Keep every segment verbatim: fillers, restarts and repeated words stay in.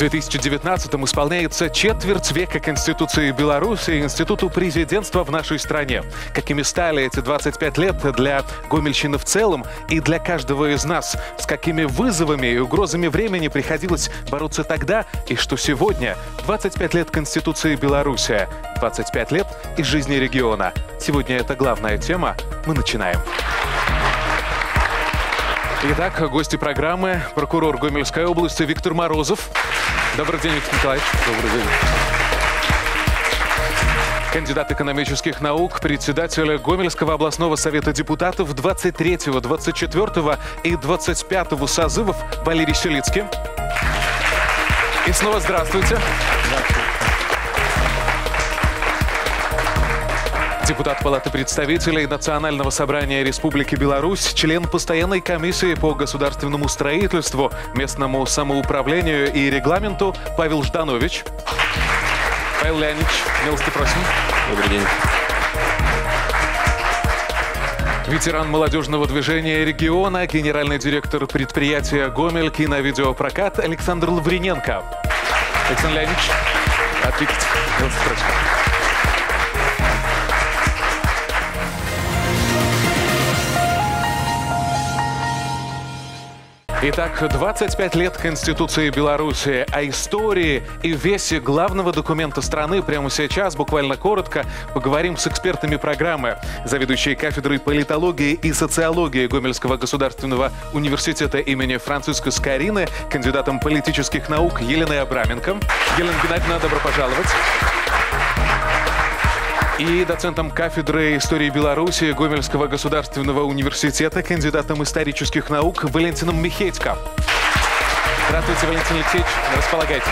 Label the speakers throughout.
Speaker 1: две тысячи девятнадцатом исполняется четверть века Конституции Беларуси и институту президентства в нашей стране. Какими стали эти двадцать пять лет для гомельщины в целом и для каждого из нас? С какими вызовами и угрозами времени приходилось бороться тогда и что сегодня? двадцать пять лет Конституции Беларуси, двадцать пять лет из жизни региона. Сегодня это главная тема. Мы начинаем. Итак, гости программы. Прокурор Гомельской области Виктор Морозов. Добрый день, Виктор Николаевич. Добрый день. Кандидат экономических наук, председатель Гомельского областного совета депутатов двадцать третьего, двадцать четвёртого и двадцать пятого созывов Валерий Селицкий. И снова здравствуйте. Здравствуйте. Депутат Палаты представителей Национального собрания Республики Беларусь, член постоянной комиссии по государственному строительству, местному самоуправлению и регламенту Павел Жданович. Павел Леонидович, милости просим.
Speaker 2: Добрый день.
Speaker 1: Ветеран молодежного движения региона, генеральный директор предприятия «Гомель» кино-видеопрокат Александр Лавриненко. Александр Леонидович, ответите. Милости просим. Итак, двадцать пять лет Конституции Беларуси, о истории и весе главного документа страны прямо сейчас, буквально коротко, поговорим с экспертами программы. Заведующей кафедрой политологии и социологии Гомельского государственного университета имени Франциска Скорины, кандидатом политических наук Еленой Абраменко. Елена Геннадьевна, добро пожаловать. И доцентом кафедры истории Беларуси Гомельского государственного университета, кандидатом исторических наук Валентином Михейтко. Здравствуйте, Валентин Алексеевич. Располагайтесь.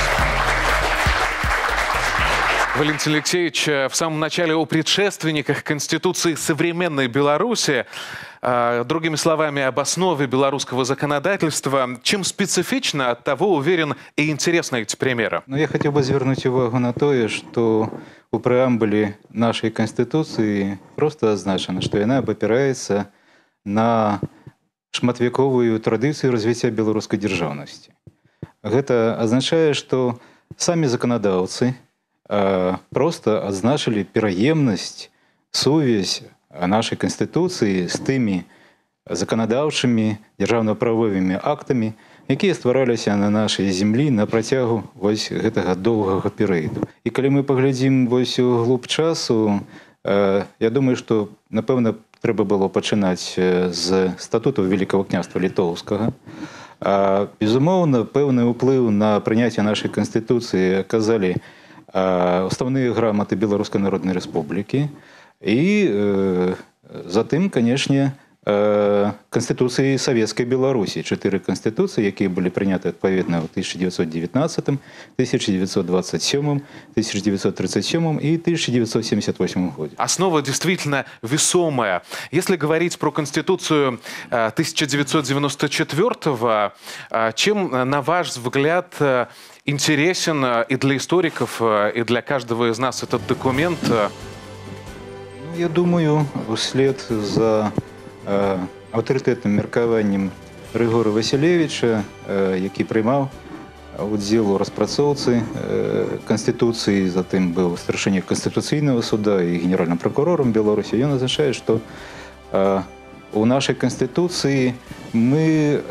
Speaker 1: Валентин Алексеевич, в самом начале о предшественниках Конституции современной Беларуси, другими словами, об основе белорусского законодательства. Чем специфично, от того, уверен, и интересны эти примеры?
Speaker 3: Ну, я хотел бы звернуть увагу на то, что у преамбуле нашей Конституции просто азначана, што яна абапіраецца на шматвяковую традыцыю развіцця беларускай дзяржаўнасці. Гэта азначае, што самі заканадаўцы э, просто адзначылі пераемнасць, сувязь нашай Конституцыі з тымі заканадаўчымі дзяржаўна-правовымі актамі, якія ствараліся на нашай зямлі на працягу вось гэтага доўгага перыяду. І калі мы паглядзім вось у глуб часу, э, я думаю, што, напэўна, трэба было пачынаць з статуту Великого княства Літоўскага. А, безумоўна, пэўны ўплыў на прыняцце нашай Конституцыі аказалі э, уставныя граматы Беларускай Народнай Рэспублікі і э, затым, канешне, Конституции Советской Беларуси. Четыре конституции, якія были приняты адпаведна в тысяча девятьсот девятнадцатом, тысяча девятьсот двадцать седьмом, тысяча девятьсот тридцать седьмом и тысяча девятьсот семьдесят восьмом году.
Speaker 1: Основа действительно весомая. Если говорить про Конституцию тысяча девятьсот девяносто четвёртого, чем, на ваш взгляд, интересен и для историков, и для каждого из нас этот документ?
Speaker 3: Ну, я думаю, вслед за аўтарытэтным меркаваннем Рыгора Васілевіча, які прымаў удзел у распрацоўцы Конституцыі, затым быў старшынёй Конституцыйнага суда і генеральным прокурором Беларусі, ён азначае, што у нашай Конституцыі мы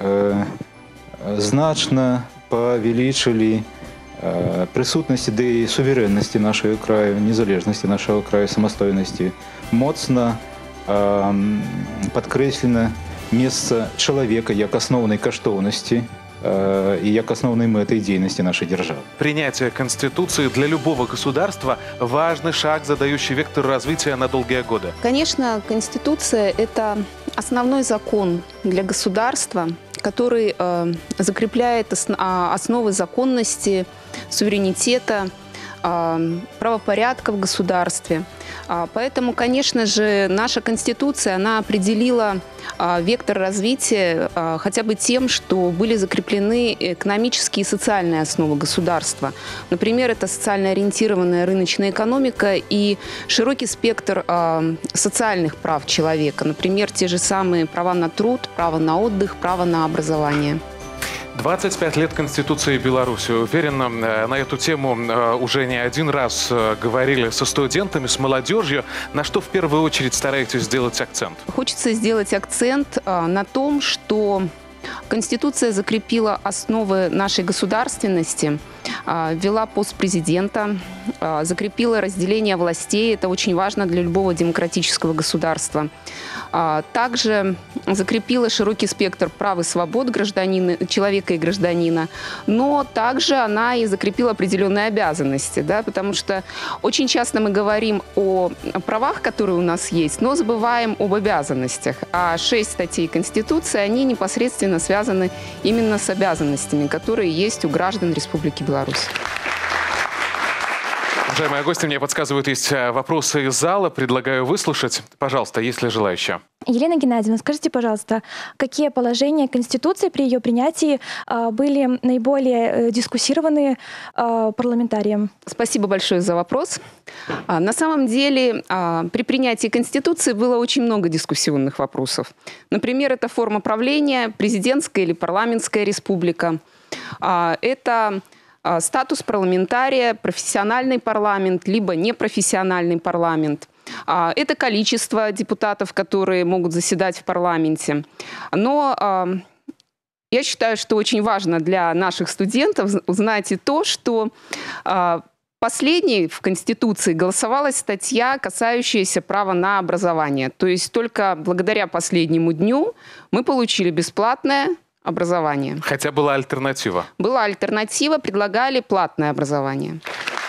Speaker 3: значна павялічылі прысутнасць ідэі суверэннасці нашага краю, незалежнасці нашага краю, самастойнасці, моцна падкрэслена месца чалавека як асноўнай каштоўнасці и як основной мэтой деятельности нашей державы.
Speaker 1: Принятие Конституции для любого государства – важный шаг, задающий вектор развития на долгие годы.
Speaker 4: Конечно, Конституция – это основной закон для государства, который э, закрепляет осно основы законности, суверенитета, э, правопорядка в государстве. Поэтому, конечно же, наша Конституция, она определила вектор развития хотя бы тем, что были закреплены экономические и социальные основы государства. Например, это социально ориентированная рыночная экономика и широкий спектр социальных прав человека. Например, те же самые права на труд, право на отдых, право на образование.
Speaker 1: двадцать пять лет Конституции Беларуси. Уверенно, на эту тему уже не один раз говорили со студентами, с молодежью. На что в первую очередь стараетесь сделать акцент?
Speaker 4: Хочется сделать акцент на том, что Конституция закрепила основы нашей государственности, ввела пост президента, закрепила разделение властей. Это очень важно для любого демократического государства. Также закрепила широкий спектр прав и свобод гражданина, человека и гражданина, но также она и закрепила определенные обязанности, да, потому что очень часто мы говорим о правах, которые у нас есть, но забываем об обязанностях. А шесть статей Конституции, они непосредственно связаны именно с обязанностями, которые есть у граждан Республики Беларусь.
Speaker 1: Уважаемые гости, мне подсказывают, есть вопросы из зала. Предлагаю выслушать. Пожалуйста, есть ли желающие?
Speaker 2: Елена Геннадьевна, скажите, пожалуйста, какие положения Конституции при ее принятии были наиболее дискуссированы парламентарием?
Speaker 4: Спасибо большое за вопрос. На самом деле, при принятии Конституции было очень много дискуссионных вопросов. Например, это форма правления, президентская или парламентская республика. Это статус парламентария, профессиональный парламент, либо непрофессиональный парламент. Это количество депутатов, которые могут заседать в парламенте. Но я считаю, что очень важно для наших студентов узнать и то, что последней в Конституции голосовалась статья, касающаяся права на образование. То есть только благодаря последнему дню мы получили бесплатное образование.
Speaker 1: Хотя была альтернатива.
Speaker 4: Была альтернатива, предлагали платное образование.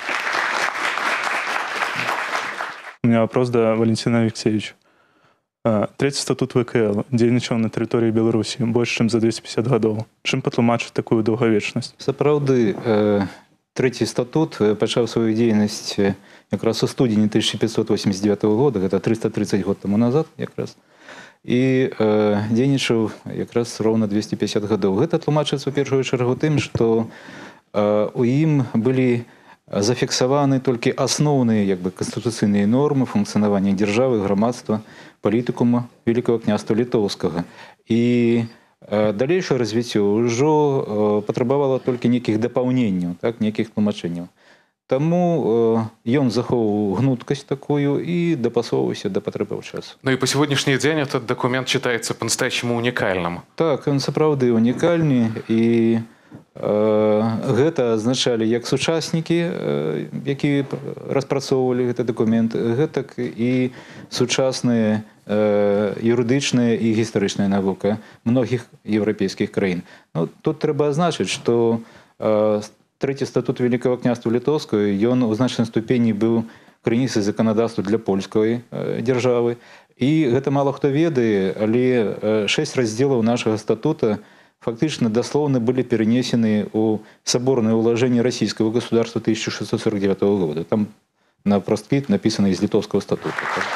Speaker 5: У меня вопрос до Валентина Алексеевича. Третий статут ВКЛ дзейнічаў на тэрыторыі Беларусі больш чым за двести пятьдесят гадоў. Чым патлумачыць такую даўгавечнасць?
Speaker 3: Сапраўды, трэці статут пачаў сваю дзейнасць якраз у студзені тысяча пятьсот восемьдесят девятого года, гэта триста тридцать год тому назад якраз. І э, дзейнічаў якраз роўна двести пятьдесят гадоў. Гэта тлумачыцца ў першую чаргу тым, што э, у ім былі зафіксаваны толькі асноўныя як бы канстытуцыйныя нормы функцыянавання дзяржавы, грамадства, палітыкума Великого княства Літоўскага. І э, далейшае развіццё ўжо э, патрабавала толькі нейкіх дапаўненняў, так, нейкіх тлумачэнняў. Таму ён захоўваў гнуткасць такую и дапасоўваўся да патрэбаў часу.
Speaker 1: Ну и по сегодняшний день этот документ считается по-настоящему уникальным.
Speaker 3: Так, он сапраўды унікальны, і э, гэта азначалі як сучаснікі, э, якія распрацоўвалі гэты документ, гэтак і сучасная э, юрыдычная і гістарычная навука многіх еўрапейскіх краін. Ну, тут трэба азначыць, што э, Трэці статут Великого княства Літоўскага, ён у значнай ступені быў крыніцай заканадаўства для польскай э, дзяржавы. І гэта мала хто ведае, але э, шэсць раздзелаў нашага статута фактычна даслоўна былі перенесены ў саборнае ўлажэнне расійскага государства тысяча шестьсот сорок девятого года. Там на проспект написано из литовского статута.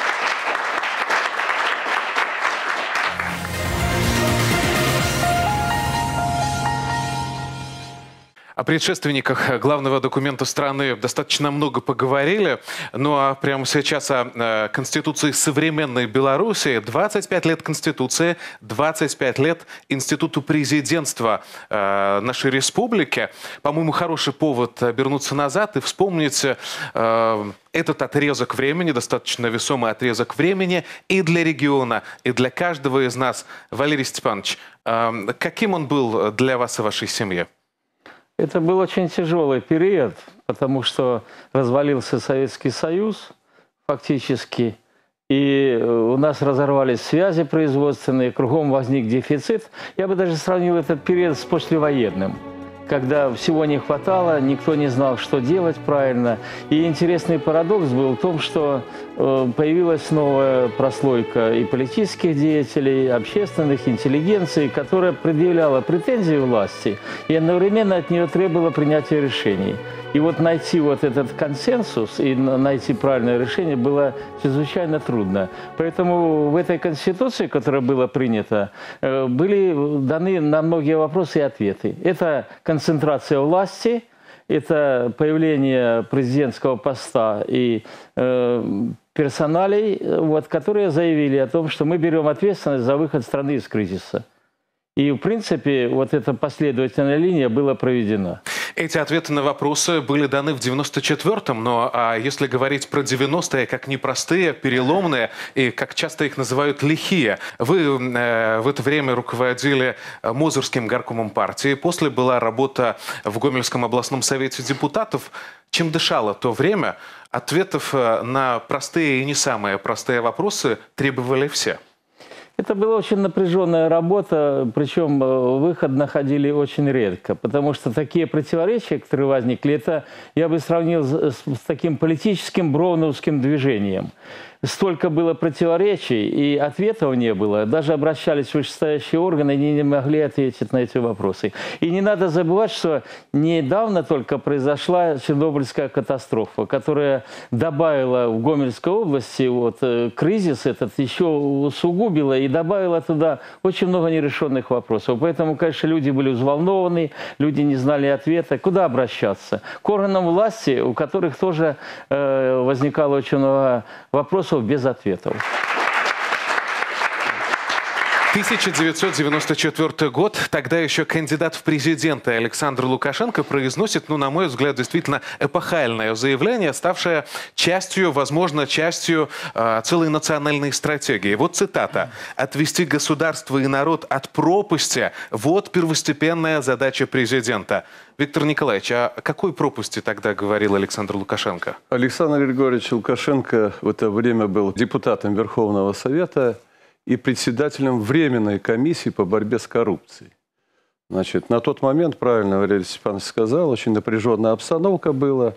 Speaker 1: О предшественниках главного документа страны достаточно много поговорили. Ну а прямо сейчас о Конституции современной Беларуси. двадцать пять лет Конституции, двадцать пять лет Институту президентства нашей республики. По-моему, хороший повод обернуться назад и вспомнить этот отрезок времени, достаточно весомый отрезок времени и для региона, и для каждого из нас. Валерий Степанович, каким он был для вас и вашей семьи?
Speaker 6: Это был очень тяжелый период, потому что развалился Советский Союз фактически, и у нас разорвались связи производственные, кругом возник дефицит. Я бы даже сравнил этот период с послевоенным, когда всего не хватало, никто не знал, что делать правильно. И интересный парадокс был в том, что появилась новая прослойка и политических деятелей, общественных, интеллигенции, которая предъявляла претензии власти и одновременно от нее требовала принятия решений. И вот найти вот этот консенсус и найти правильное решение было чрезвычайно трудно. Поэтому в этой Конституции, которая была принята, были даны на многие вопросы и ответы. Это концентрация власти, это появление президентского поста и э, персоналей, вот, которые заявили о том, что мы берем ответственность за выход страны из кризиса. И, в принципе, вот эта последовательная линия была проведена.
Speaker 1: Эти ответы на вопросы были даны в девяносто четвёртом, но а если говорить про девяностые, как непростые, переломные и, как часто их называют, лихие. Вы э, в это время руководили Мозырским горкомом партии, после была работа в Гомельском областном совете депутатов. Чем дышало то время, ответов на простые и не самые простые вопросы требовали все.
Speaker 6: Это была очень напряженная работа, причем выход находили очень редко, потому что такие противоречия, которые возникли, это я бы сравнил с, с таким политическим броуновским движением. Столько было противоречий, и ответов не было. Даже обращались в вышестоящие органы, они не могли ответить на эти вопросы. И не надо забывать, что недавно только произошла Чернобыльская катастрофа, которая добавила в Гомельской области вот, кризис этот, еще усугубила и добавила туда очень много нерешенных вопросов. Поэтому, конечно, люди были взволнованы, люди не знали ответа, куда обращаться. К органам власти, у которых тоже э, возникало очень много вопросов без ответов.
Speaker 1: тысяча девятьсот девяносто четвёртый год. Тогда еще кандидат в президенты Александр Лукашенко произносит, ну, на мой взгляд, действительно эпохальное заявление, ставшее частью, возможно, частью э, целой национальной стратегии. Вот цитата. «Отвести государство и народ от пропасти – вот первостепенная задача президента». Виктор Николаевич, а о какой пропасти тогда говорил Александр Лукашенко?
Speaker 7: Александр Григорьевич Лукашенко в это время был депутатом Верховного Совета и председателем Временной комиссии по борьбе с коррупцией. Значит, на тот момент, правильно Валерий Степанович сказал, очень напряженная обстановка была,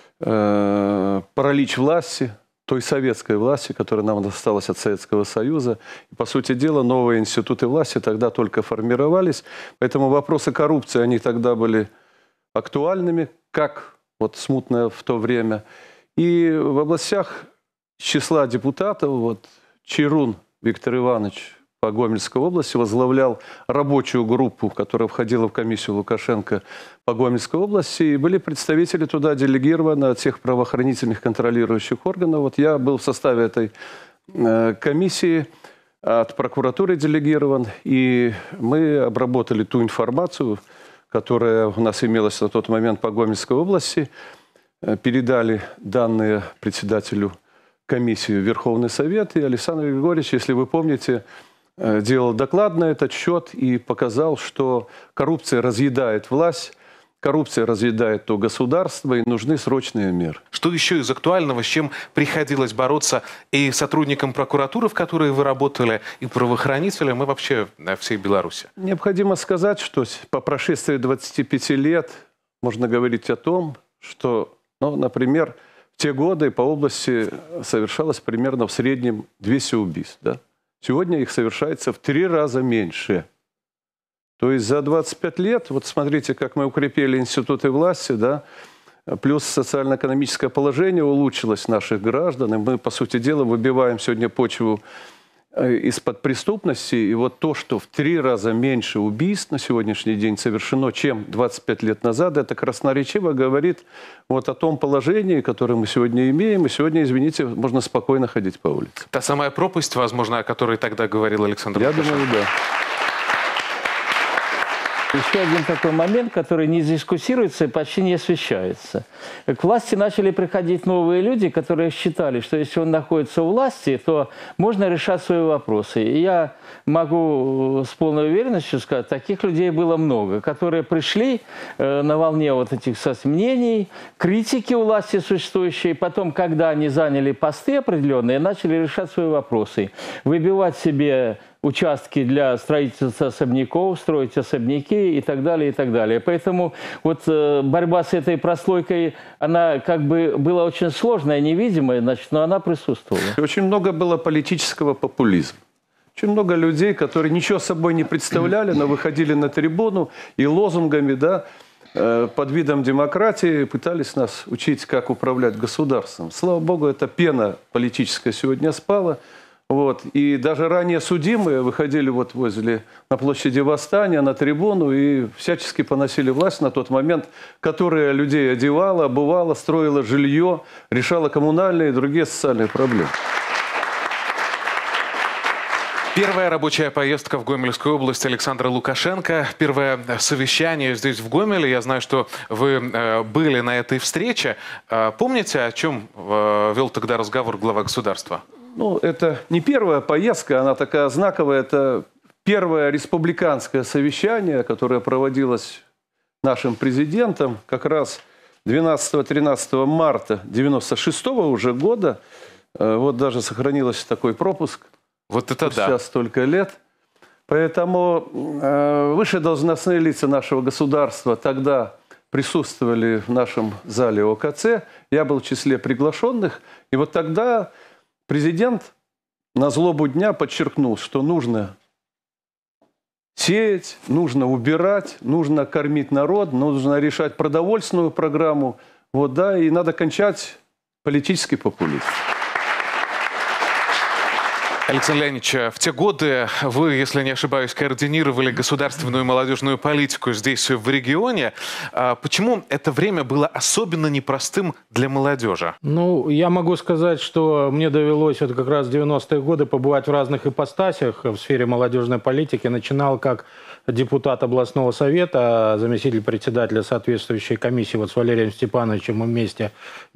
Speaker 7: э, паралич власти, той советской власти, которая нам досталась от Советского Союза. И, по сути дела, новые институты власти тогда только формировались. Поэтому вопросы коррупции, они тогда были актуальными, как вот смутное в то время. И в областях числа депутатов, вот Чирун Виктор Иванович по Гомельской области возглавлял рабочую группу, которая входила в комиссию Лукашенко по Гомельской области. И были представители туда делегированы от всех правоохранительных контролирующих органов. Вот я был в составе этой э, комиссии, от прокуратуры делегирован. И мы обработали ту информацию, которая у нас имелась на тот момент по Гомельской области. Э, передали данные председателю комиссии Верховный Совет. И Александр Григорьевич, если вы помните, делал доклад на этот счет и показал, что коррупция разъедает власть, коррупция разъедает то государство, и нужны срочные меры.
Speaker 1: Что еще из актуального, с чем приходилось бороться и сотрудникам прокуратуры, в которой вы работали, и правоохранителям, и вообще всей Беларуси?
Speaker 7: Необходимо сказать, что по прошествии двадцати пяти лет можно говорить о том, что, ну, например, в те годы по области совершалось примерно в среднем двести убийств, да? Сегодня их совершается в три раза меньше. То есть за двадцать пять лет, вот смотрите, как мы укрепили институты власти, да, плюс социально-экономическое положение улучшилось наших граждан, и мы, по сути дела, выбиваем сегодня почву из-под преступности. И вот то, что в три раза меньше убийств на сегодняшний день совершено, чем двадцать пять лет назад, это красноречиво говорит вот о том положении, которое мы сегодня имеем. И сегодня, извините, можно спокойно ходить по улице.
Speaker 1: Та самая пропасть, возможно, о которой тогда говорил Александр
Speaker 7: Я
Speaker 1: Лукашенко.
Speaker 7: думаю, да.
Speaker 6: Еще один такой момент, который не дискуссируется и почти не освещается. К власти начали приходить новые люди, которые считали, что если он находится у власти, то можно решать свои вопросы. И я могу с полной уверенностью сказать, таких людей было много, которые пришли э, на волне вот этих мнений, критики у власти существующей, потом, когда они заняли посты определенные, начали решать свои вопросы, выбивать себе участки для строительства особняков, строить особняки и так далее, и так далее. Поэтому вот э, борьба с этой прослойкой, она как бы была очень сложная, невидимая, значит, но она присутствовала.
Speaker 7: Очень много было политического популизма. Очень много людей, которые ничего собой не представляли, но выходили на трибуну и лозунгами, да, э, под видом демократии пытались нас учить, как управлять государством. Слава богу, эта пена политическая сегодня спала. Вот. И даже ранее судимые выходили вот возле, на площади Восстания, на трибуну и всячески поносили власть на тот момент, которая людей одевала, обувала, строила жилье, решала коммунальные и другие социальные проблемы.
Speaker 1: Первая рабочая поездка в Гомельскую область Александра Лукашенко. Первое совещание здесь, в Гомеле. Я знаю, что вы были на этой встрече. Помните, о чем вел тогда разговор глава государства?
Speaker 7: Ну, это не первая поездка, она такая знаковая. Это первое республиканское совещание, которое проводилось нашим президентом как раз двенадцатого-тринадцатого марта девяносто шестого уже года. Вот даже сохранился такой пропуск.
Speaker 1: Вот это да.
Speaker 7: Сейчас столько лет. Поэтому э, высшие должностные лица нашего государства тогда присутствовали в нашем зале О Ка Це. Я был в числе приглашенных. И вот тогда президент на злобу дня подчеркнул, что нужно сеять, нужно убирать, нужно кормить народ, нужно решать продовольственную программу. Вот, да, и надо кончать политический популизм.
Speaker 1: Александр Леонидович, в те годы вы, если не ошибаюсь, координировали государственную и молодежную политику здесь, в регионе. Почему это время было особенно непростым для молодежи?
Speaker 8: Ну, я могу сказать, что мне довелось вот как раз в девяностые годы побывать в разных ипостасях в сфере молодежной политики. Начинал как депутат областного совета, заместитель председателя соответствующей комиссии вот с Валерием Степановичем мы вместе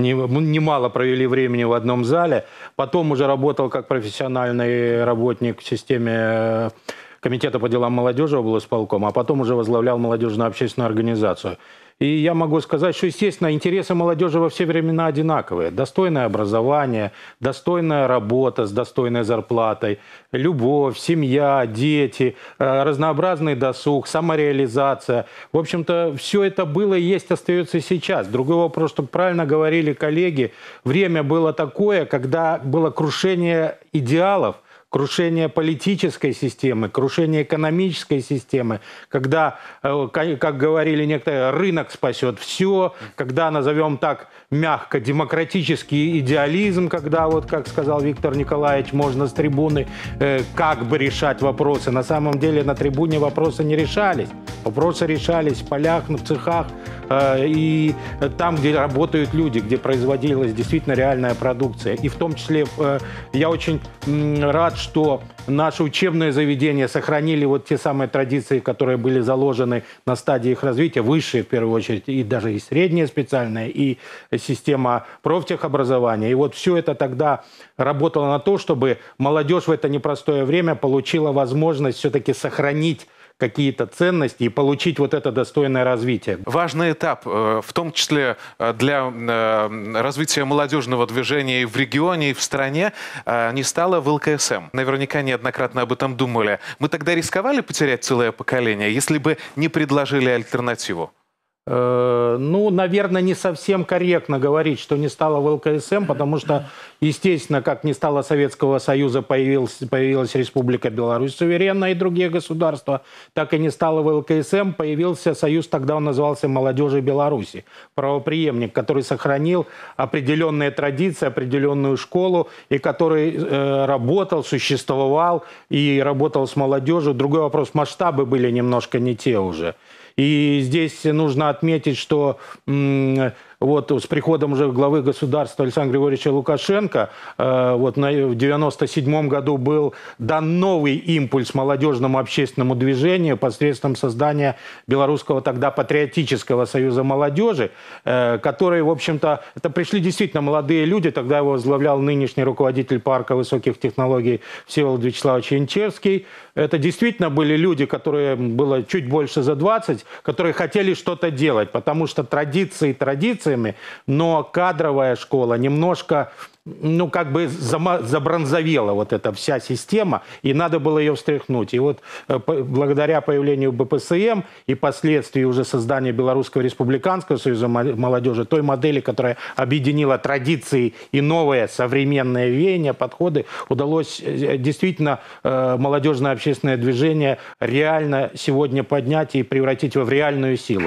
Speaker 8: немало провели времени в одном зале. Потом уже работал как профессиональный работник в системе Комитета по делам молодежи облсполкома, а потом уже возглавлял молодежную общественную организацию. И я могу сказать, что, естественно, интересы молодежи во все времена одинаковые. Достойное образование, достойная работа с достойной зарплатой, любовь, семья, дети, разнообразный досуг, самореализация. В общем-то, все это было и есть, остается и сейчас. Другой вопрос, что правильно говорили коллеги, время было такое, когда было крушение идеалов, крушение политической системы, крушение экономической системы, когда, как говорили некоторые, рынок спасет все, когда, назовем так мягко, демократический идеализм, когда, вот как сказал Виктор Николаевич, можно с трибуны э, как бы решать вопросы. На самом деле на трибуне вопросы не решались. Вопросы решались в полях, в цехах э, и там, где работают люди, где производилась действительно реальная продукция. И в том числе э, я очень э, рад, что наши учебные заведения сохранили вот те самые традиции, которые были заложены на стадии их развития, высшие в первую очередь, и даже и среднее специальное, и система профтехобразования. И вот все это тогда работало на то, чтобы молодежь в это непростое время получила возможность все-таки сохранить какие-то ценности и получить вот это достойное развитие.
Speaker 1: Важный этап, в том числе для развития молодежного движения и в регионе, и в стране, не стало в Эл Ка Эс Эм. Наверняка неоднократно об этом думали. Мы тогда рисковали потерять целое поколение, если бы не предложили альтернативу?
Speaker 8: Ну, наверное, не совсем корректно говорить, что не стало в Эл Ка Эс Эм, потому что, естественно, как не стало Советского Союза, появилась, появилась Республика Беларусь суверенная и другие государства, так и не стало в Эл Ка Эс Эм, появился союз, тогда он назывался «Молодежи Беларуси», правопреемник, который сохранил определенные традиции, определенную школу, и который э, работал, существовал и работал с молодежью. Другой вопрос, масштабы были немножко не те уже. И здесь нужно отметить, что вот с приходом уже главы государства Александра Григорьевича Лукашенко э, вот на, в девяносто седьмом году был дан новый импульс молодежному общественному движению посредством создания Белорусского тогда патриотического союза молодежи, э, который, в общем-то, это пришли действительно молодые люди, тогда его возглавлял нынешний руководитель парка высоких технологий Всеволод Вячеславович Янчевский. Это действительно были люди, которые было чуть больше за двадцать, которые хотели что-то делать, потому что традиции традициями, но кадровая школа немножко, ну, как бы забронзовела вот эта вся система, и надо было ее встряхнуть. И вот благодаря появлению Бэ Пэ Эс Эм и последствий уже создания Белорусского республиканского союза молодежи, той модели, которая объединила традиции и новые современные веяния, подходы, удалось действительно молодежное общественное движение реально сегодня поднять и превратить его в реальную силу.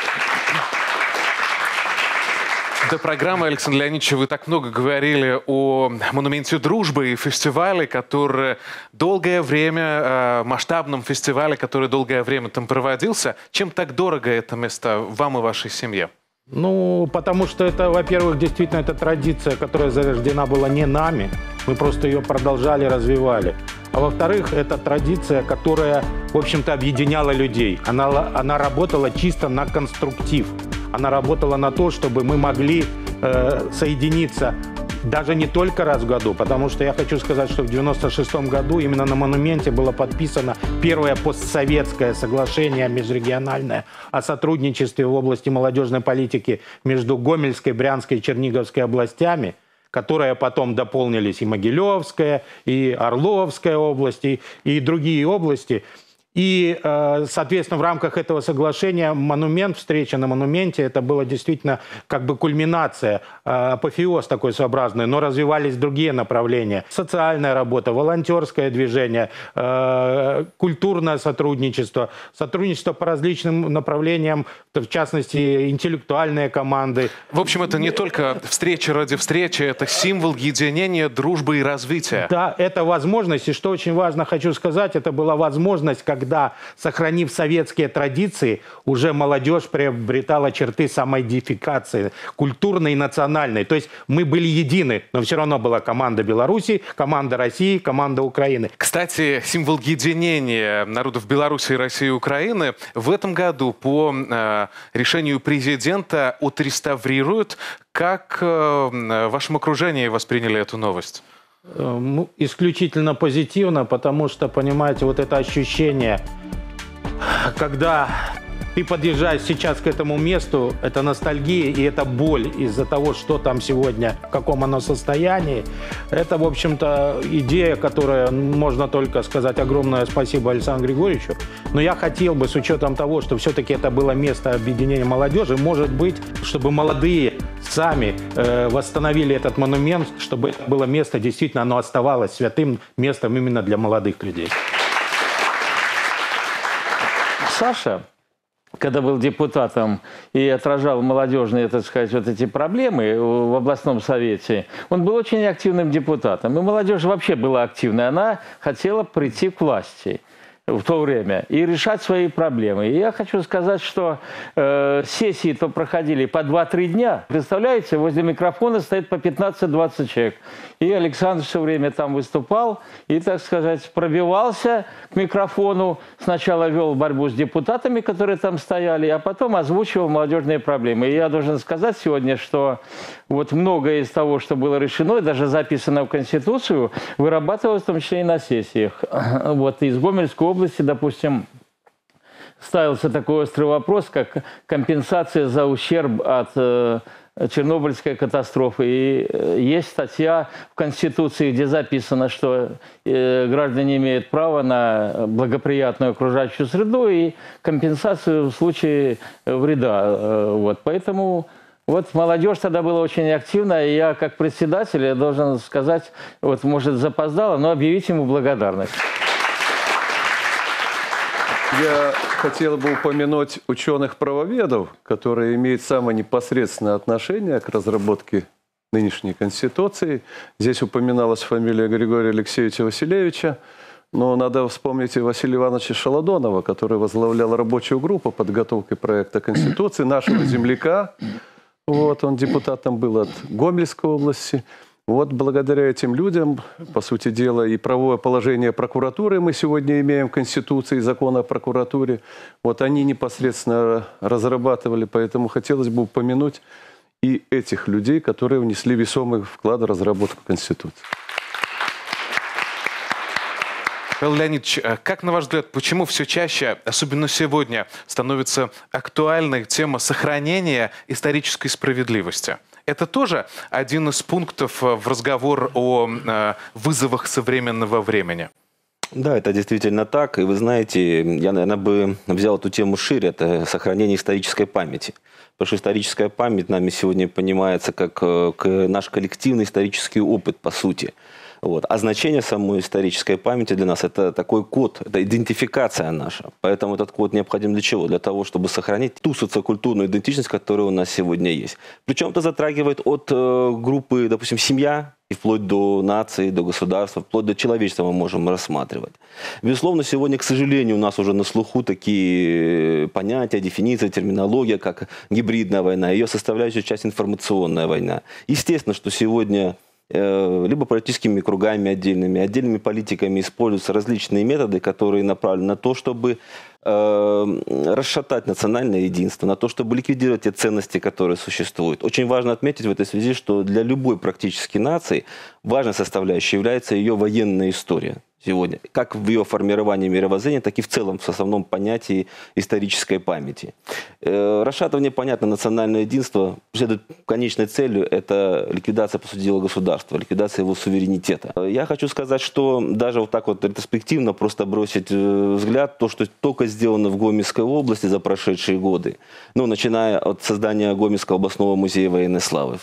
Speaker 1: До программы, Александр Леонидович, вы так много говорили о монументе дружбы и фестивале, который долгое время, масштабном фестивале, который долгое время там проводился. Чем так дорого это место вам и вашей семье?
Speaker 8: Ну, потому что это, во-первых, действительно это традиция, которая зарождена была не нами. Мы просто ее продолжали, развивали. А во-вторых, это традиция, которая, в общем-то, объединяла людей. Она, она работала чисто на конструктив. Она работала на то, чтобы мы могли э, соединиться даже не только раз в году, потому что я хочу сказать, что в девяносто шестом году именно на монументе было подписано первое постсоветское соглашение межрегиональное о сотрудничестве в области молодежной политики между Гомельской, Брянской и Черниговской областями, которые потом дополнились и Могилевская, и Орловская области, и другие области. И, соответственно, в рамках этого соглашения монумент, встреча на монументе, это была действительно как бы кульминация, апофеоз такой своеобразный, но развивались другие направления. Социальная работа, волонтерское движение, культурное сотрудничество, сотрудничество по различным направлениям, в частности, интеллектуальные команды.
Speaker 1: В общем, это не только встреча ради встречи, это символ единения, дружбы и развития.
Speaker 8: Да, это возможность, и что очень важно, хочу сказать, это была возможность, когда когда, сохранив советские традиции, уже молодежь приобретала черты самоидентификации, культурной и национальной. То есть мы были едины, но все равно была команда Беларуси, команда России, команда Украины.
Speaker 1: Кстати, символ единения народов Беларуси, России и Украины в этом году по э, решению президента отреставрируют. Как э, в вашем окружении восприняли эту новость?
Speaker 8: Ну, исключительно позитивно, потому что, понимаете, вот это ощущение, когда ты подъезжаешь сейчас к этому месту, это ностальгия и это боль из-за того, что там сегодня, в каком оно состоянии. Это, в общем-то, идея, которая, можно только сказать огромное спасибо Александру Григорьевичу. Но я хотел бы, с учетом того, что все-таки это было место объединения молодежи, может быть, чтобы молодые сами э, восстановили этот монумент, чтобы это было место, действительно, оно оставалось святым местом именно для молодых людей.
Speaker 6: Саша, когда был депутатом и отражал молодежные, так сказать, вот эти проблемы в областном совете, он был очень активным депутатом. И молодежь вообще была активной. Она хотела прийти к власти в то время и решать свои проблемы. И я хочу сказать, что э, сессии-то проходили по два-три дня. Представляете, возле микрофона стоит по пятнадцать-двадцать человек. И Александр все время там выступал и, так сказать, пробивался к микрофону. Сначала вел борьбу с депутатами, которые там стояли, а потом озвучивал молодежные проблемы. И я должен сказать сегодня, что вот многое из того, что было решено, и даже записано в Конституцию, вырабатывалось в том числе и на сессиях. Вот из Гомельской области, допустим, ставился такой острый вопрос, как компенсация за ущерб от э, Чернобыльской катастрофы. И есть статья в Конституции, где записано, что э, граждане имеют право на благоприятную окружающую среду и компенсацию в случае вреда. Э, вот. Поэтому вот молодежь тогда была очень активна, и я как председатель я должен сказать, вот может запоздало, но объявить ему благодарность.
Speaker 7: Я хотел бы упомянуть ученых-правоведов, которые имеют самое непосредственное отношение к разработке нынешней Конституции. Здесь упоминалась фамилия Григория Алексеевича Василевича, но надо вспомнить и Василия Ивановича Шаладонова, который возглавлял рабочую группу подготовки проекта Конституции, нашего земляка. Вот, он депутатом был от Гомельской области. Вот благодаря этим людям, по сути дела, и правовое положение прокуратуры мы сегодня имеем в Конституции, закон о прокуратуре. Вот они непосредственно разрабатывали, поэтому хотелось бы упомянуть и этих людей, которые внесли весомый вклад в разработку Конституции.
Speaker 1: Павел Леонидович, как на ваш взгляд, почему все чаще, особенно сегодня, становится актуальной тема сохранения исторической справедливости? Это тоже один из пунктов в разговор о э, вызовах современного времени.
Speaker 9: Да, это действительно так. И вы знаете, я, наверное, бы взял эту тему шире. Это сохранение исторической памяти. Потому что историческая память нами сегодня понимается как наш коллективный исторический опыт, по сути. Вот. А значение самой исторической памяти для нас – это такой код, это идентификация наша. Поэтому этот код необходим для чего? Для того, чтобы сохранить ту социокультурную идентичность, которая у нас сегодня есть. Причем это затрагивает от э, группы, допустим, семья, и вплоть до нации, до государства, вплоть до человечества мы можем рассматривать. Безусловно, сегодня, к сожалению, у нас уже на слуху такие понятия, дефиниции, терминология, как гибридная война, ее составляющая часть информационная война. Естественно, что сегодня либо политическими кругами отдельными, отдельными политиками используются различные методы, которые направлены на то, чтобы расшатать национальное единство, на то, чтобы ликвидировать те ценности, которые существуют. Очень важно отметить в этой связи, что для любой практически нации важной составляющей является ее военная история сегодня, как в ее формировании мировоззрения, так и в целом в основном понятии исторической памяти. Расшатывание, понятно, национальное единство следует конечной целью – это ликвидация, по сути дела, государства, ликвидация его суверенитета. Я хочу сказать, что даже вот так вот ретроспективно просто бросить взгляд, то, что только сделано в Гомельской области за прошедшие годы, ну, начиная от создания Гомельского областного музея военной славы.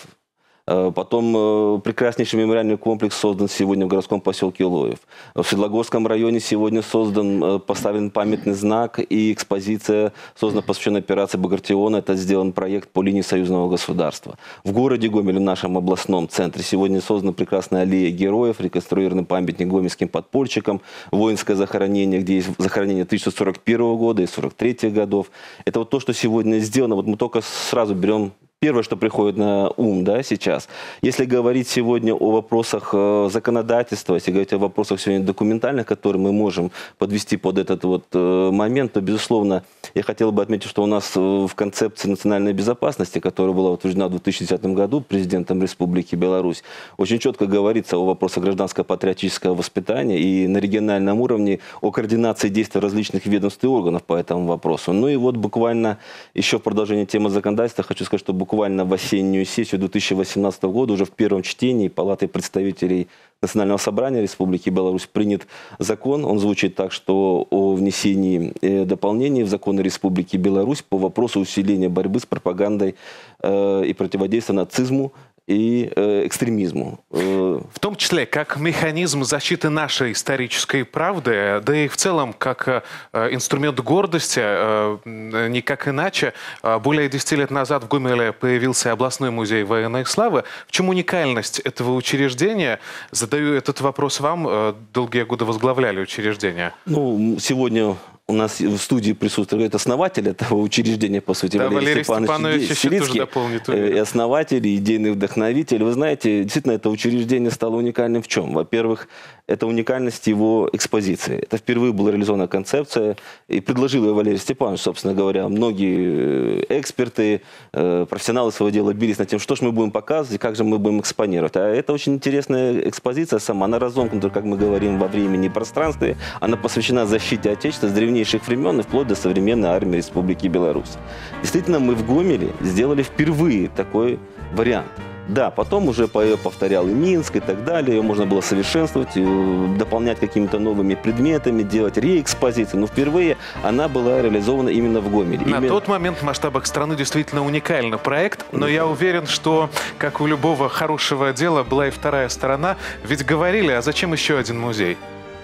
Speaker 9: Потом прекраснейший мемориальный комплекс создан сегодня в городском поселке Лоев. В Светлогорском районе сегодня создан, поставлен памятный знак и экспозиция, создана посвященная операции Багратиона. Это сделан проект по линии союзного государства. В городе Гомеле, в нашем областном центре, сегодня создана прекрасная аллея героев, реконструированный памятник гомельским подпольщикам, воинское захоронение, где есть захоронение тысяча девятьсот сорок первого года и сорок третьего годов. Это вот то, что сегодня сделано. Вот мы только сразу берем первое, что приходит на ум, да, сейчас. Если говорить сегодня о вопросах э, законодательства, если говорить о вопросах сегодня документальных, которые мы можем подвести под этот вот э, момент, то, безусловно, я хотел бы отметить, что у нас э, в концепции национальной безопасности, которая была утверждена в две тысячи десятом году президентом Республики Беларусь, очень четко говорится о вопросах гражданско-патриотического воспитания и на региональном уровне о координации действий различных ведомств и органов по этому вопросу. Ну и вот буквально еще в продолжение темы законодательства хочу сказать, что буквально Буквально в осеннюю сессию две тысячи восемнадцатого года уже в первом чтении Палатой представителей Национального собрания Республики Беларусь принят закон. Он звучит так, что о внесении дополнений в законы Республики Беларусь по вопросу усиления борьбы с пропагандой э, и противодействия нацизму и э, экстремизму.
Speaker 1: В том числе как механизм защиты нашей исторической правды, да и в целом как э, инструмент гордости, э, никак иначе. Более десяти лет назад в Гомеле появился областной музей военной славы. В чем уникальность этого учреждения? Задаю этот вопрос вам. Э, долгие годы возглавляли учреждение.
Speaker 9: Ну, сегодня у нас в студии присутствует основатель этого учреждения, по сути,
Speaker 1: да,
Speaker 9: Валерий,
Speaker 1: Валерий
Speaker 9: Степанович Селицкий, и основатель, и идейный вдохновитель. Вы знаете, действительно, это учреждение стало уникальным в чем? Во-первых, это уникальность его экспозиции. Это впервые была реализована концепция, и предложил ее Валерий Степанович, собственно говоря. Многие эксперты, профессионалы своего дела бились над тем, что же мы будем показывать, как же мы будем экспонировать. А это очень интересная экспозиция сама, она разомкнута, как мы говорим, во времени и пространстве. Она посвящена защите Отечества с древнейших времен и вплоть до современной армии Республики Беларусь. Действительно, мы в Гомеле сделали впервые такой вариант. Да, потом уже повторял и Минск и так далее, ее можно было совершенствовать, дополнять какими-то новыми предметами, делать реэкспозиции, но впервые она была реализована именно в Гомеле.
Speaker 1: На
Speaker 9: именно...
Speaker 1: тот момент в масштабах страны действительно уникальный проект, но я уверен, что, как у любого хорошего дела, была и вторая сторона, ведь говорили, а зачем еще один музей?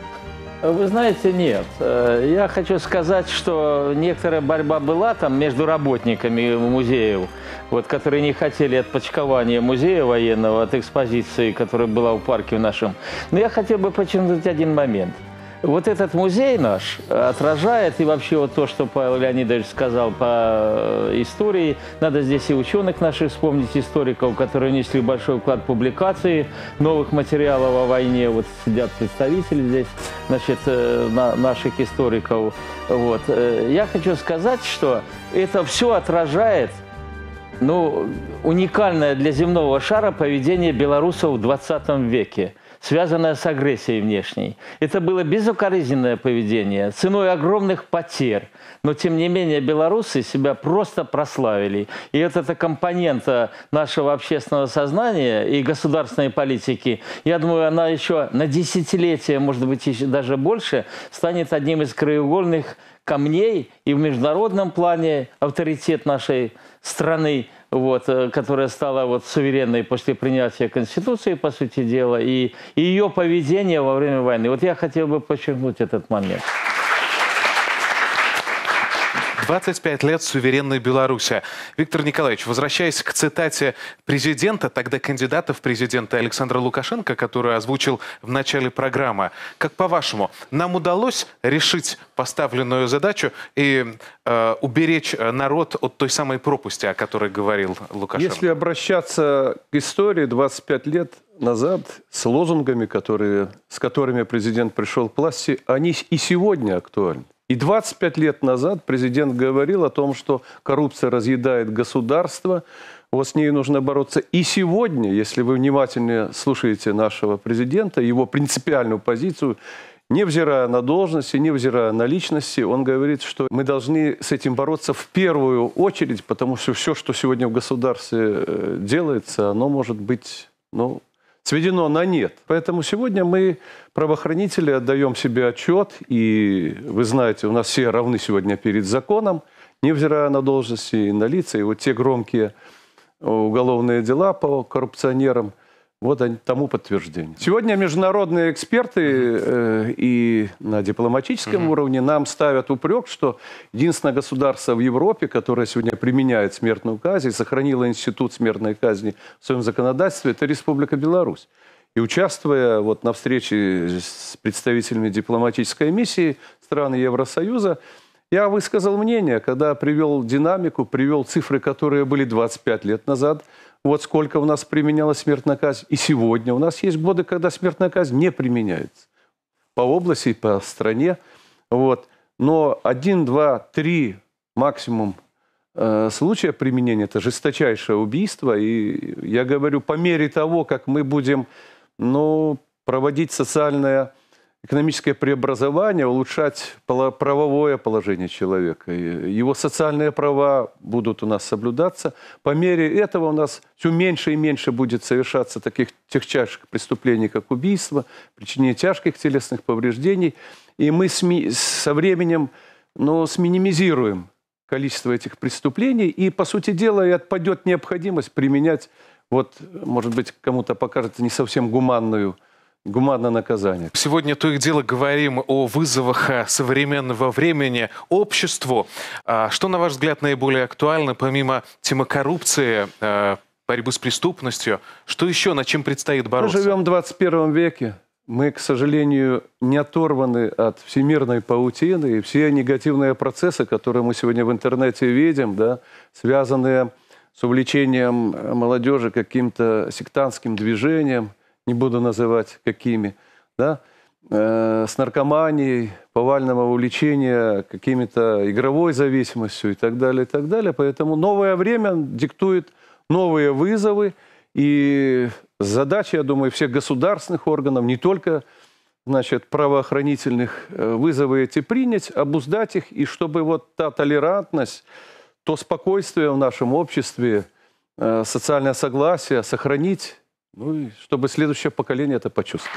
Speaker 6: Вы знаете, нет. Я хочу сказать, что некоторая борьба была там между работниками музеев, вот, которые не хотели отпочкования музея военного от экспозиции, которая была в парке в нашем. Но я хотел бы подчеркнуть один момент. Вот этот музей наш отражает, и вообще вот то, что Павел Леонидович сказал по истории, надо здесь и ученых наших вспомнить, историков, которые внесли большой вклад в публикации новых материалов о войне. Вот сидят представители здесь, значит, на, наших историков. Вот. Я хочу сказать, что это все отражает, ну, уникальное для земного шара поведение белорусов в двадцатом веке, связанное с агрессией внешней. Это было безукоризненное поведение, ценой огромных потерь. Но, тем не менее, белорусы себя просто прославили. И вот эта компонента нашего общественного сознания и государственной политики, я думаю, она еще на десятилетия, может быть, еще даже больше, станет одним из краеугольных камней и в международном плане авторитет нашей страны, вот, которая стала вот суверенной после принятия Конституции, по сути дела, и, и ее поведение во время войны. Вот я хотел бы подчеркнуть этот момент.
Speaker 1: двадцать пять лет суверенной Беларуси. Виктор Николаевич, возвращаясь к цитате президента, тогда кандидата в президенты Александра Лукашенко, которую озвучил в начале программы, как по-вашему, нам удалось решить поставленную задачу и э, уберечь народ от той самой пропасти, о которой говорил Лукашенко?
Speaker 7: Если обращаться к истории, двадцать пять лет назад с лозунгами, которые, с которыми президент пришел к власти, они и сегодня актуальны. И двадцать пять лет назад президент говорил о том, что коррупция разъедает государство, вот с ней нужно бороться. И сегодня, если вы внимательно слушаете нашего президента, его принципиальную позицию, невзирая на должности, невзирая на личности, он говорит, что мы должны с этим бороться в первую очередь, потому что все, что сегодня в государстве делается, оно может быть, ну, сведено на нет. Поэтому сегодня мы, правоохранители, отдаем себе отчет, и вы знаете, у нас все равны сегодня перед законом, невзирая на должности и на лица. И вот те громкие уголовные дела по коррупционерам, вот они, тому подтверждение. Сегодня международные эксперты э, и на дипломатическом угу. уровне нам ставят упрек, что единственное государство в Европе, которое сегодня применяет смертную казнь и сохранило институт смертной казни в своем законодательстве, это Республика Беларусь. И участвуя вот на встрече с представителями дипломатической миссии стран Евросоюза, я высказал мнение, когда привел динамику, привел цифры, которые были двадцать пять лет назад. Вот сколько у нас применялась смертная казнь. И сегодня у нас есть годы, когда смертная казнь не применяется. По области, по стране. Вот. Но один, два, три максимум э, случая применения – это жесточайшее убийство. И я говорю, по мере того, как мы будем ну, проводить социальное экономическое преобразование, улучшать правовое положение человека. Его социальные права будут у нас соблюдаться. По мере этого у нас все меньше и меньше будет совершаться таких тягчайших преступлений, как убийство, причинение тяжких телесных повреждений. И мы со временем ну, сминимизируем количество этих преступлений. И, по сути дела, и отпадет необходимость применять, вот, может быть, кому-то покажется не совсем гуманную гуманное наказание.
Speaker 1: Сегодня то и дело говорим о вызовах современного времени обществу. Что, на ваш взгляд, наиболее актуально, помимо темы коррупции, борьбы с преступностью? Что еще, над чем предстоит бороться?
Speaker 7: Мы живем в двадцать первом веке. Мы, к сожалению, не оторваны от всемирной паутины. И все негативные процессы, которые мы сегодня в интернете видим, да, связанные с увлечением молодежи каким-то сектантским движением, не буду называть какими, да, э, с наркоманией, повального увлечения какими-то игровой зависимостью и так далее, и так далее. Поэтому новое время диктует новые вызовы. И задача, я думаю, всех государственных органов, не только значит, правоохранительных, вызовы эти принять, обуздать их, и чтобы вот та толерантность, то спокойствие в нашем обществе, э, социальное согласие сохранить, ну и чтобы следующее поколение это почувствовало.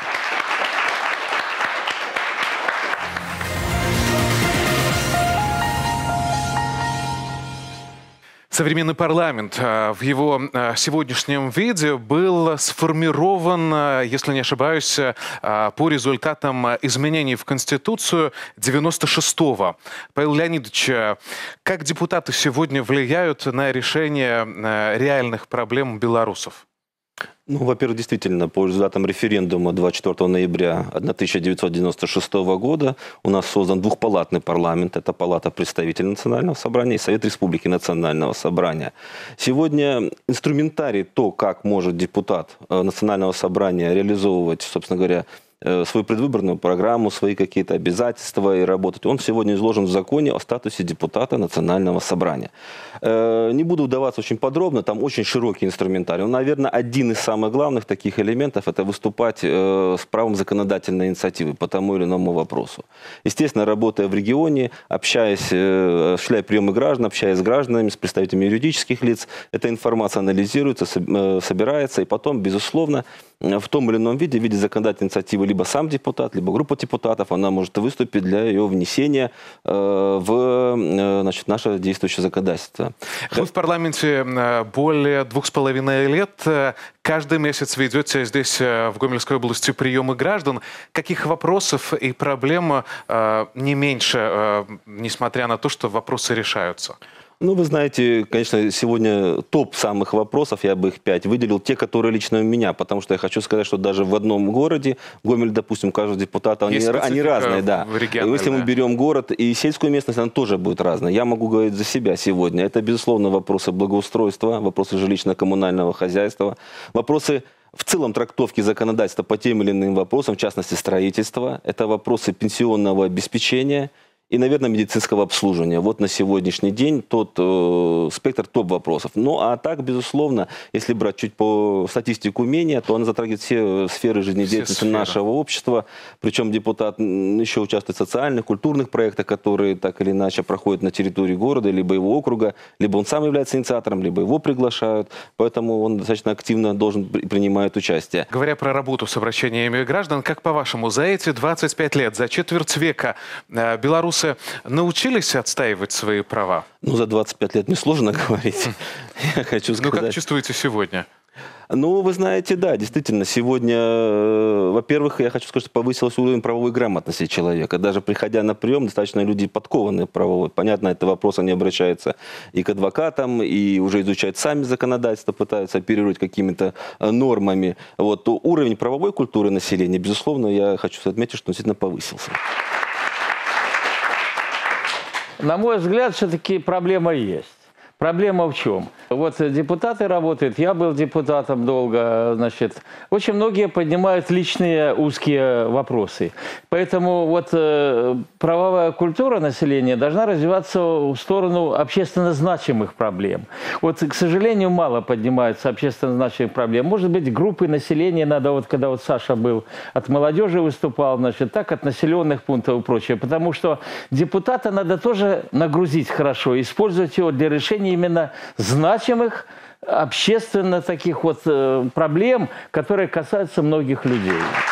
Speaker 1: Современный парламент в его сегодняшнем виде был сформирован, если не ошибаюсь, по результатам изменений в Конституцию девяносто шестого. Павел Леонидович, как депутаты сегодня влияют на решение реальных проблем белорусов?
Speaker 9: Ну, во-первых, действительно, по результатам референдума двадцать четвёртого ноября тысяча девятьсот девяносто шестого года у нас создан двухпалатный парламент. Это Палата представителей Национального собрания и Совет Республики Национального собрания. Сегодня инструментарий, то, как может депутат Национального собрания реализовывать, собственно говоря, свою предвыборную программу, свои какие-то обязательства и работать, он сегодня изложен в законе о статусе депутата Национального собрания. Не буду вдаваться очень подробно, там очень широкий инструментарий. Но, наверное, один из самых главных таких элементов – это выступать с правом законодательной инициативы по тому или иному вопросу. Естественно, работая в регионе, общаясь, осуществляя приемы граждан, общаясь с гражданами, с представителями юридических лиц, эта информация анализируется, собирается, и потом, безусловно, в том или ином виде, в виде законодательной инициативы, либо сам депутат, либо группа депутатов, она может выступить для ее внесения э, в э, значит, наше действующее законодательство.
Speaker 1: Вы в парламенте более двух с половиной лет. Каждый месяц ведете здесь, в Гомельской области, приемы граждан. Каких вопросов и проблем э, не меньше, э, несмотря на то, что вопросы решаются?
Speaker 9: Ну, вы знаете, конечно, сегодня топ самых вопросов, я бы их пять выделил, те, которые лично у меня, потому что я хочу сказать, что даже в одном городе, Гомель, допустим, каждый депутат, они, они разные, да. Если мы берем город и сельскую местность, она тоже будет разная. Я могу говорить за себя сегодня. Это, безусловно, вопросы благоустройства, вопросы жилищно-коммунального хозяйства, вопросы в целом трактовки законодательства по тем или иным вопросам, в частности, строительства. Это вопросы пенсионного обеспечения и, наверное, медицинского обслуживания. Вот на сегодняшний день тот э, спектр топ-вопросов. Ну, а так, безусловно, если брать чуть по статистику менее, то она затрагивает все сферы жизнедеятельности нашего общества. Причем депутат еще участвует в социальных, культурных проектах, которые так или иначе проходят на территории города, либо его округа, либо он сам является инициатором, либо его приглашают. Поэтому он достаточно активно должен принимать участие.
Speaker 1: Говоря про работу с обращениями граждан, как по-вашему, за эти двадцать пять лет, за четверть века э, белорусы научились отстаивать свои права?
Speaker 9: Ну, за двадцать пять лет несложно говорить. Я хочу сказать.
Speaker 1: Ну, как чувствуете сегодня?
Speaker 9: Ну, вы знаете, да, действительно, сегодня, во-первых, я хочу сказать, что повысился уровень правовой грамотности человека. Даже приходя на прием, достаточно люди подкованные правовой. Понятно, это вопрос, они обращаются и к адвокатам, и уже изучают сами законодательство, пытаются оперировать какими-то нормами. Вот, то уровень правовой культуры населения, безусловно, я хочу отметить, что он действительно повысился.
Speaker 6: На мой взгляд, все-таки проблема есть. Проблема в чем? Вот депутаты работают, я был депутатом долго, значит, очень многие поднимают личные узкие вопросы. Поэтому вот э, правовая культура населения должна развиваться в сторону общественно значимых проблем. Вот, к сожалению, мало поднимаются общественно значимых проблем. Может быть, группы населения надо, вот когда вот Саша был, от молодежи выступал, значит, так от населенных пунктов и прочее. Потому что депутата надо тоже нагрузить хорошо, использовать его для решения именно значимых общественно таких вот э, проблем, которые касаются многих людей.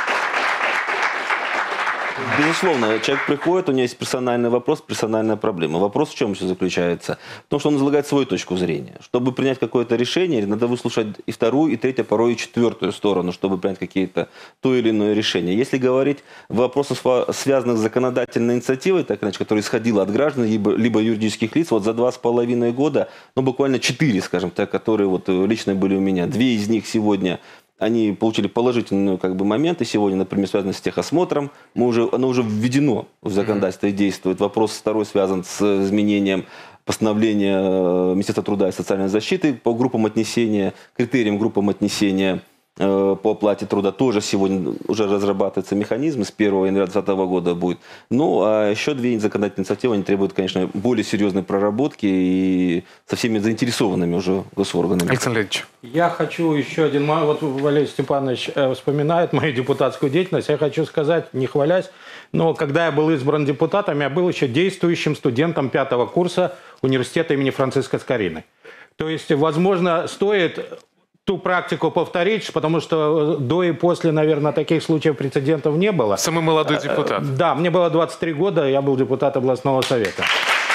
Speaker 9: Безусловно, человек приходит, у него есть персональный вопрос, персональная проблема. Вопрос в чем еще заключается? В том, что он излагает свою точку зрения. Чтобы принять какое-то решение, надо выслушать и вторую, и третью, порой и четвертую сторону, чтобы принять какие-то то или иное решение. Если говорить в вопросах, связанных с законодательной инициативой, так иначе, которая исходила от граждан, либо, либо юридических лиц, вот за два с половиной года, ну буквально четыре, скажем так, которые вот лично были у меня. Две из них сегодня они получили положительный как бы, момент, и сегодня, например, связано с техосмотром, мы уже, оно уже введено в законодательство и действует. Вопрос второй связан с изменением постановления Министерства труда и социальной защиты по группам отнесения, критериям группам отнесения по оплате труда. Тоже сегодня уже разрабатывается механизм, с первого января две тысячи двадцатого года будет. Ну, а еще две законодательные инициативы, они требуют, конечно, более серьезной проработки и со всеми заинтересованными уже госорганами.
Speaker 1: Александр Леонидович.
Speaker 8: Я хочу еще один... Вот Валерий Степанович вспоминает мою депутатскую деятельность. Я хочу сказать, не хвалясь, но когда я был избран депутатом, я был еще действующим студентом пятого курса университета имени Франциска Скорины. То есть, возможно, стоит ту практику повторить, потому что до и после, наверное, таких случаев прецедентов не было.
Speaker 1: Самый молодой депутат.
Speaker 8: Да, мне было двадцать три года, я был депутат областного совета.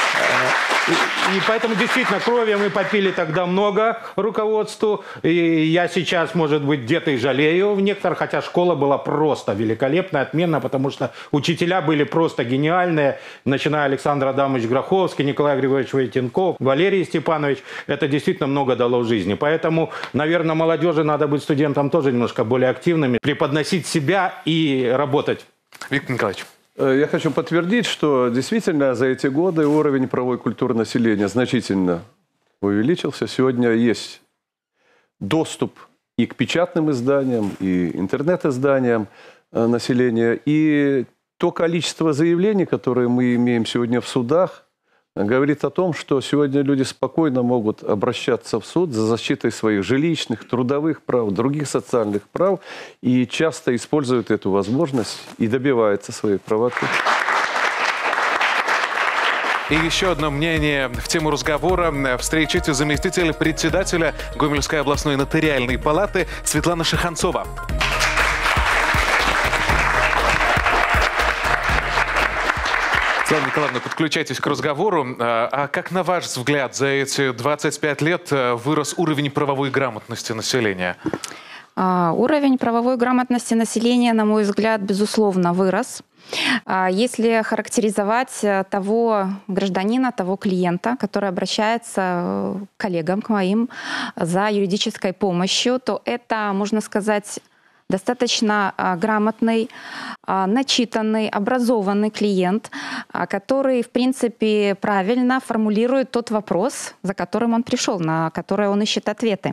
Speaker 8: И поэтому действительно крови мы попили тогда много руководству. И я сейчас, может быть, где-то и жалею в некоторых, хотя школа была просто великолепная, отменная, потому что учителя были просто гениальные, начиная Александр Адамович Гроховский, Николай Григорьевич Войтенков, Валерий Степанович. Это действительно много дало в жизни. Поэтому, наверное, молодежи надо быть студентам тоже немножко более активными, преподносить себя и работать.
Speaker 1: Виктор Николаевич.
Speaker 7: Я хочу подтвердить, что действительно за эти годы уровень правовой культуры населения значительно увеличился. Сегодня есть доступ и к печатным изданиям, и интернет-изданиям населения. И то количество заявлений, которые мы имеем сегодня в судах, говорит о том, что сегодня люди спокойно могут обращаться в суд за защитой своих жилищных, трудовых прав, других социальных прав, и часто используют эту возможность и добиваются своих прав.
Speaker 1: И еще одно мнение в тему разговора. Встречайте заместителя председателя Гомельской областной нотариальной палаты Светлана Шиханцова. Светлана Николаевна, подключайтесь к разговору. А как, на ваш взгляд, за эти двадцать пять лет вырос уровень правовой грамотности населения?
Speaker 4: Уровень правовой грамотности населения, на мой взгляд, безусловно, вырос. Если характеризовать того гражданина, того клиента, который обращается к коллегам, к моим, за юридической помощью, то это, можно сказать, достаточно грамотный, начитанный, образованный клиент, который, в принципе, правильно формулирует тот вопрос, за которым он пришел, на который он ищет ответы.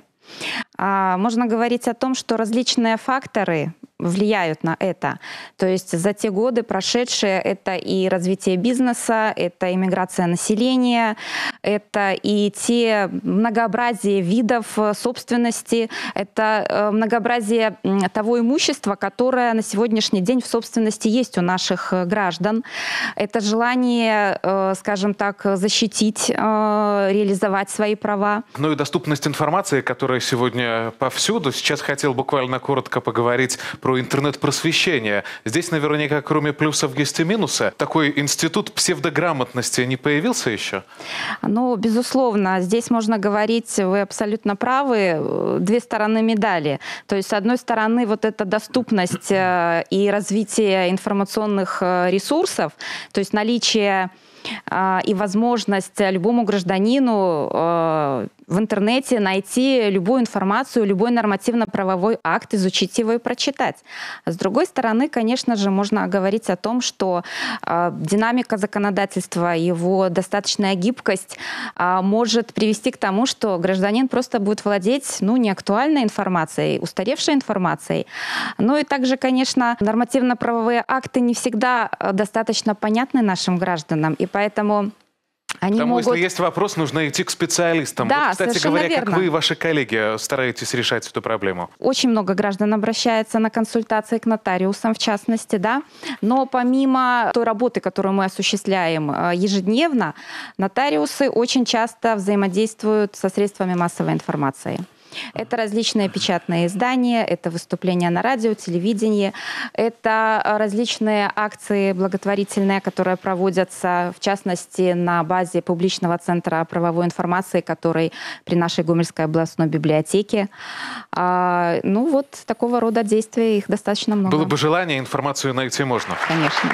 Speaker 4: Можно говорить о том, что различные факторы влияют на это. То есть за те годы прошедшие это и развитие бизнеса, это иммиграция населения, это и те многообразие видов собственности, это многообразие того имущества, которое на сегодняшний день в собственности есть у наших граждан. Это желание, скажем так, защитить, реализовать свои права.
Speaker 1: Ну и доступность информации, которая сегодня повсюду. Сейчас хотел буквально коротко поговорить про интернет-просвещение. Здесь наверняка, кроме плюсов, есть и минусы. Такой институт псевдограмотности не появился еще?
Speaker 4: Ну, безусловно, здесь можно говорить, вы абсолютно правы, две стороны медали. То есть, с одной стороны, вот эта доступность и развитие информационных ресурсов, то есть наличие и возможность любому гражданину в интернете найти любую информацию, любой нормативно-правовой акт, изучить его и прочитать. С другой стороны, конечно же, можно говорить о том, что э, динамика законодательства, его достаточная гибкость э, может привести к тому, что гражданин просто будет владеть ну, неактуальной информацией, устаревшей информацией. Ну и также, конечно, нормативно-правовые акты не всегда достаточно понятны нашим гражданам, и поэтому... Они
Speaker 1: Потому
Speaker 4: могут...
Speaker 1: если есть вопрос, нужно идти к специалистам.
Speaker 4: Да,
Speaker 1: вот, кстати говоря,
Speaker 4: верно.
Speaker 1: как вы и ваши коллеги стараетесь решать эту проблему?
Speaker 4: Очень много граждан обращается на консультации к нотариусам, в частности, да. Но помимо той работы, которую мы осуществляем ежедневно, нотариусы очень часто взаимодействуют со средствами массовой информации. Это различные печатные издания, это выступления на радио, телевидении, это различные акции благотворительные, которые проводятся, в частности, на базе публичного центра правовой информации, который при нашей Гомельской областной библиотеке. А, ну вот такого рода действия, их достаточно много.
Speaker 1: Было бы желание, информацию найти можно.
Speaker 4: Конечно.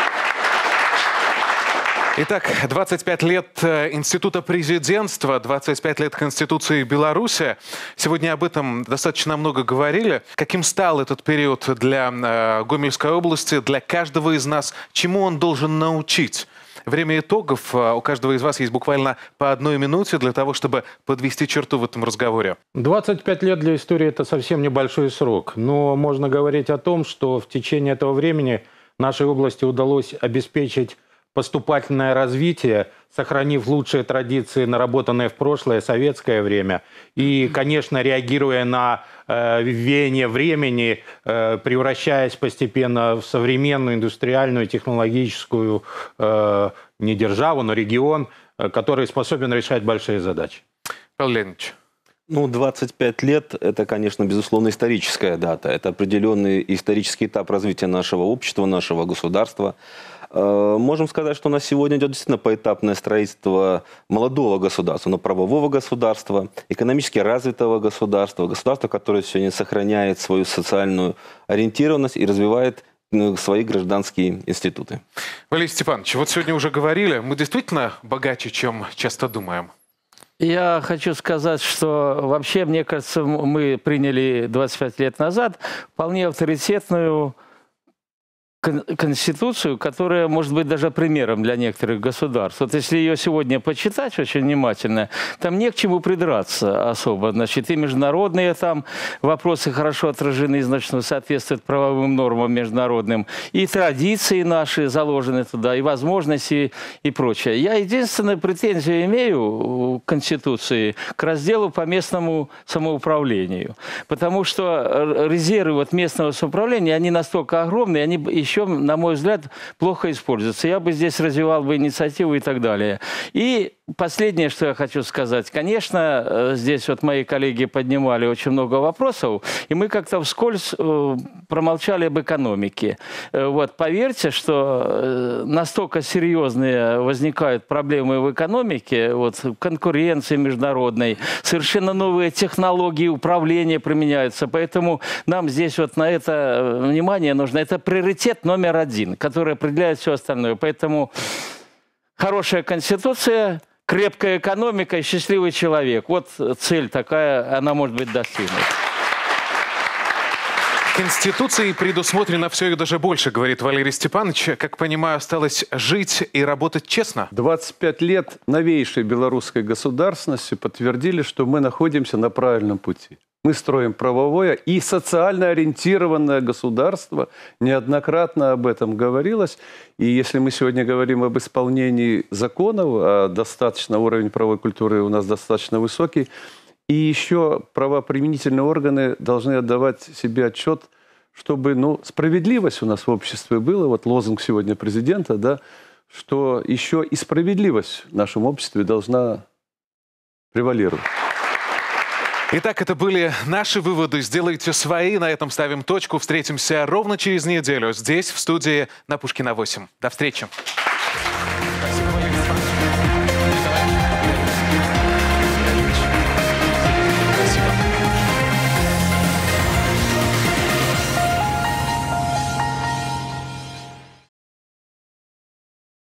Speaker 1: Итак, двадцать пять лет Института президентства, двадцать пять лет Конституции Беларуси. Сегодня об этом достаточно много говорили. Каким стал этот период для э, Гомельской области, для каждого из нас? Чему он должен научить? Время итогов. У каждого из вас есть буквально по одной минуте для того, чтобы подвести черту в этом разговоре.
Speaker 8: двадцать пять лет для истории – это совсем небольшой срок. Но можно говорить о том, что в течение этого времени нашей области удалось обеспечить поступательное развитие, сохранив лучшие традиции, наработанные в прошлое советское время. И, конечно, реагируя на э, веяние времени, э, превращаясь постепенно в современную индустриальную, технологическую, э, не державу, но регион, э, который способен решать большие задачи.
Speaker 1: Павел Леонидович.
Speaker 9: Ну, двадцать пять лет – это, конечно, безусловно, историческая дата. Это определенный исторический этап развития нашего общества, нашего государства. Можем сказать, что у нас сегодня идет действительно поэтапное строительство молодого государства, но правового государства, экономически развитого государства, государства, которое сегодня сохраняет свою социальную ориентированность и развивает свои гражданские институты.
Speaker 1: Валерий Степанович, вот сегодня уже говорили, мы действительно богаче, чем часто думаем?
Speaker 6: Я хочу сказать, что вообще, мне кажется, мы приняли двадцать пять лет назад вполне авторитетную Конституцию, которая может быть даже примером для некоторых государств. Вот если ее сегодня почитать очень внимательно, там не к чему придраться особо. Значит, и международные там вопросы хорошо отражены, значит, соответствуют правовым нормам международным, и традиции наши заложены туда, и возможности, и прочее. Я единственную претензию имею к Конституции к разделу по местному самоуправлению. Потому что резервы вот местного самоуправления, они настолько огромные, они еще еще, на мой взгляд, плохо используется. Я бы здесь развивал бы инициативу и так далее. И последнее, что я хочу сказать. Конечно, здесь вот мои коллеги поднимали очень много вопросов, и мы как-то вскользь промолчали об экономике. Вот, поверьте, что настолько серьезные возникают проблемы в экономике, вот, конкуренции международной, совершенно новые технологии управления применяются, поэтому нам здесь вот на это внимание нужно. Это приоритет номер один, который определяет все остальное. Поэтому хорошая конституция, крепкая экономика и счастливый человек. Вот цель такая, она может быть достигнута.
Speaker 1: Конституцией предусмотрено все и даже больше, говорит Валерий Степанович. Как понимаю, осталось жить и работать честно.
Speaker 7: двадцать пять лет новейшей белорусской государственности подтвердили, что мы находимся на правильном пути. Мы строим правовое и социально ориентированное государство. Неоднократно об этом говорилось. И если мы сегодня говорим об исполнении законов, а достаточно уровень правовой культуры у нас достаточно высокий, и еще правоприменительные органы должны отдавать себе отчет, чтобы ну, справедливость у нас в обществе была. Вот лозунг сегодня президента, да, что еще и справедливость в нашем обществе должна превалировать.
Speaker 1: Итак, это были наши выводы. Сделайте свои. На этом ставим точку. Встретимся ровно через неделю здесь, в студии на Пушкина восемь. До встречи.